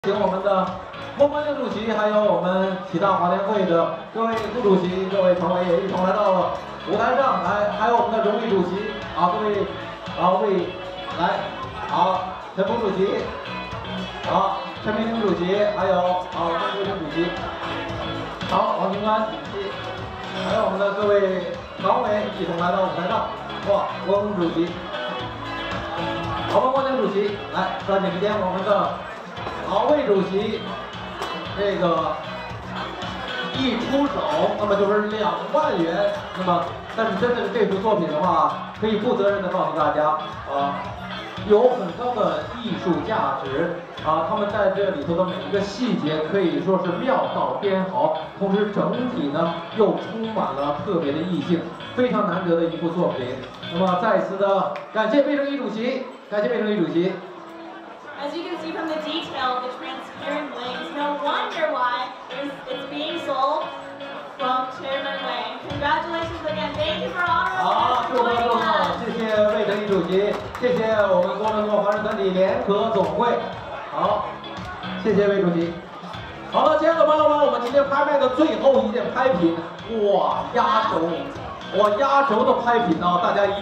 请我们的孟关正主席，还有我们启大华联会的各位副主席、各位常委也一同来到了舞台上来，还有我们的荣誉主席各位陈峰主席，陈明玲主席，还有孟桂正主席，王军官主席，还有我们的各位常委一同来到舞台上，翁主席，孟关正主席，来抓紧时间，我们的。魏主席，这个一出手，那么就是2万元。那么，但是真的是这幅作品的话，可以负责任的告诉大家，有很高的艺术价值他们在这里头的每一个细节可以说是妙到边毫，同时整体呢又充满了特别的意境，非常难得的一部作品。那么再次的感谢魏正一主席，感谢魏正一主席。 As you can see from the detail of the transparent wings, no wonder why it's being sold from Chairman Wang. Congratulations again. Thank you for honoring us. 祝贺祝贺！谢谢魏正一主席，谢谢我们多伦多华人团体联合总会。谢谢魏主席。好了，亲爱的朋友们，我们今天拍卖的最后一件拍品，压轴的拍品大家一。